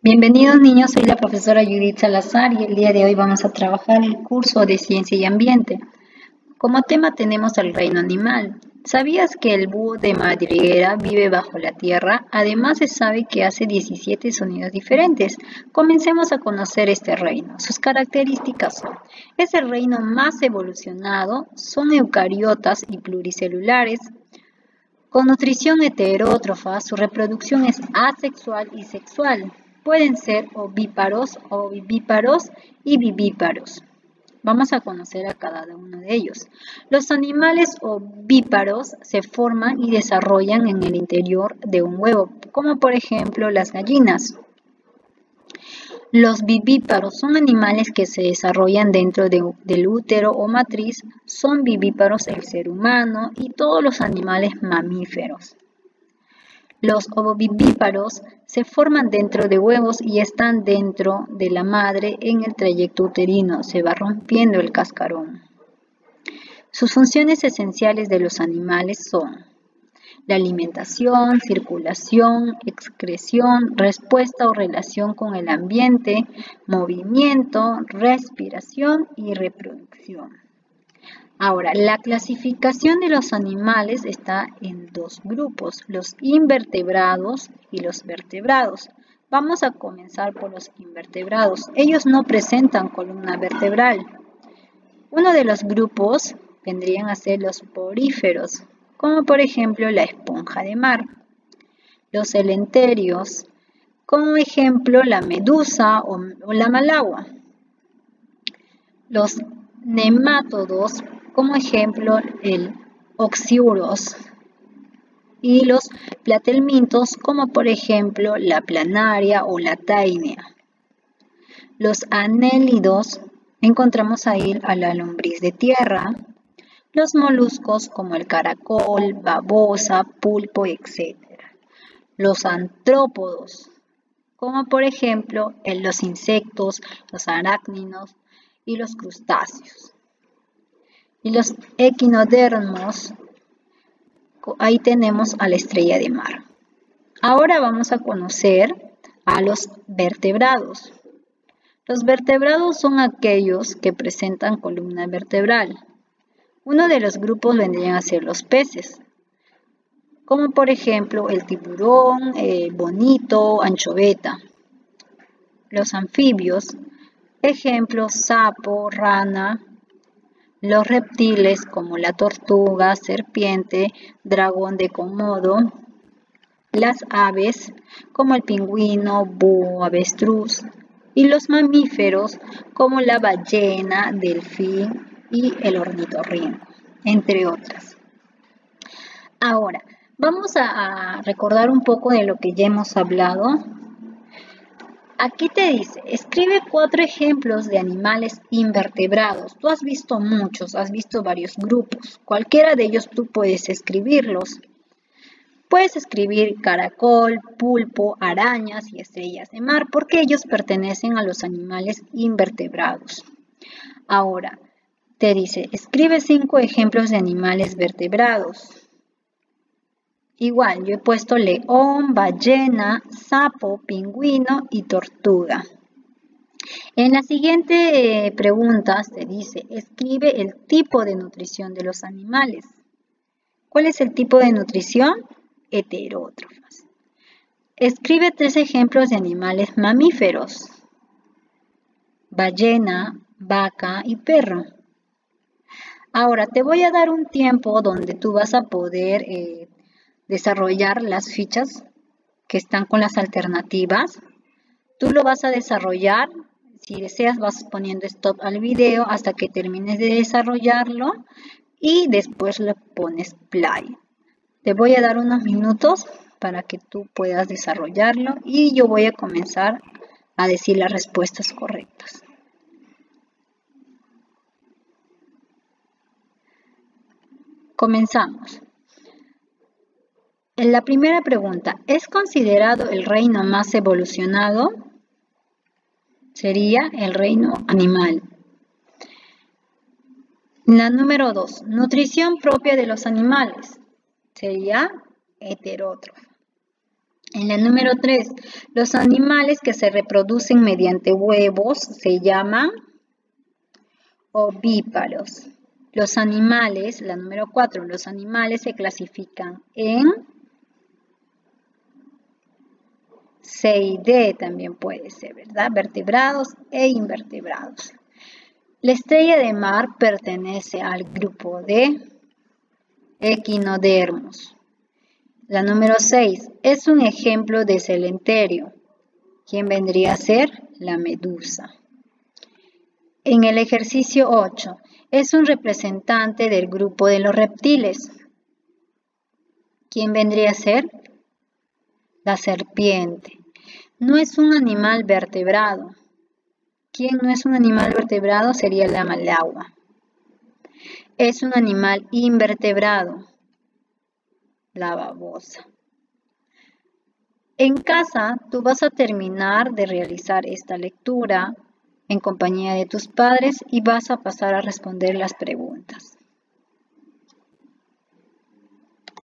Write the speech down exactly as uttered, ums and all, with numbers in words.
Bienvenidos niños, soy la profesora Judith Salazar y el día de hoy vamos a trabajar el curso de Ciencia y Ambiente. Como tema tenemos el reino animal. ¿Sabías que el búho de madriguera vive bajo la tierra? Además se sabe que hace diecisiete sonidos diferentes. Comencemos a conocer este reino. Sus características son: es el reino más evolucionado, son eucariotas y pluricelulares, con nutrición heterótrofa, su reproducción es asexual y sexual. Pueden ser ovíparos, ovivíparos y vivíparos. Vamos a conocer a cada uno de ellos. Los animales ovíparos se forman y desarrollan en el interior de un huevo, como por ejemplo las gallinas. Los vivíparos son animales que se desarrollan dentro de, del útero o matriz. Son vivíparos el ser humano y todos los animales mamíferos. Los ovovivíparos se forman dentro de huevos y están dentro de la madre en el trayecto uterino. Se va rompiendo el cascarón. Sus funciones esenciales de los animales son la alimentación, circulación, excreción, respuesta o relación con el ambiente, movimiento, respiración y reproducción. Ahora, la clasificación de los animales está en dos grupos, los invertebrados y los vertebrados. Vamos a comenzar por los invertebrados. Ellos no presentan columna vertebral. Uno de los grupos vendrían a ser los poríferos, como por ejemplo la esponja de mar. Los elenterios, como ejemplo la medusa o, o la malagua. Los nemátodos, como ejemplo el oxiuros. Y los platelmintos, como por ejemplo la planaria o la taenia. Los anélidos, encontramos ahí a la lombriz de tierra. Los moluscos como el caracol, babosa, pulpo, etcétera. Los antrópodos, como por ejemplo en los insectos, los arácnidos y los crustáceos. Y los equinodermos, ahí tenemos a la estrella de mar. Ahora vamos a conocer a los vertebrados. Los vertebrados son aquellos que presentan columna vertebral. Uno de los grupos vendrían a ser los peces, como por ejemplo el tiburón, el bonito, anchoveta. Los anfibios, ejemplo sapo, rana. Los reptiles como la tortuga, serpiente, dragón de Komodo. Las aves como el pingüino, búho, avestruz. Y los mamíferos como la ballena, delfín y el ornitorrinco, entre otras. Ahora, vamos a recordar un poco de lo que ya hemos hablado. Aquí te dice, escribe cuatro ejemplos de animales invertebrados. Tú has visto muchos, has visto varios grupos. Cualquiera de ellos tú puedes escribirlos. Puedes escribir caracol, pulpo, arañas y estrellas de mar, porque ellos pertenecen a los animales invertebrados. Ahora, te dice, escribe cinco ejemplos de animales vertebrados. Igual, yo he puesto león, ballena, sapo, pingüino y tortuga. En la siguiente eh, pregunta te dice, escribe el tipo de nutrición de los animales. ¿Cuál es el tipo de nutrición? Heterótrofas. Escribe tres ejemplos de animales mamíferos. Ballena, vaca y perro. Ahora, te voy a dar un tiempo donde tú vas a poder eh, desarrollar las fichas que están con las alternativas. Tú lo vas a desarrollar. Si deseas, vas poniendo stop al video hasta que termines de desarrollarlo y después le pones play. Te voy a dar unos minutos para que tú puedas desarrollarlo y yo voy a comenzar a decir las respuestas correctas. Comenzamos. En la primera pregunta, ¿es considerado el reino más evolucionado? Sería el reino animal. La número dos, nutrición propia de los animales. Sería heterótrofa. En la número tres, los animales que se reproducen mediante huevos se llaman ovíparos. Los animales, la número cuatro, los animales se clasifican en C y D también puede ser, ¿verdad? Vertebrados e invertebrados. La estrella de mar pertenece al grupo de equinodermos. La número seis es un ejemplo de celenterio. ¿Quién vendría a ser? La medusa. En el ejercicio ocho, es un representante del grupo de los reptiles. ¿Quién vendría a ser? La serpiente. No es un animal vertebrado. ¿Quién no es un animal vertebrado? Sería la malagua. Es un animal invertebrado. La babosa. En casa, tú vas a terminar de realizar esta lectura en compañía de tus padres y vas a pasar a responder las preguntas.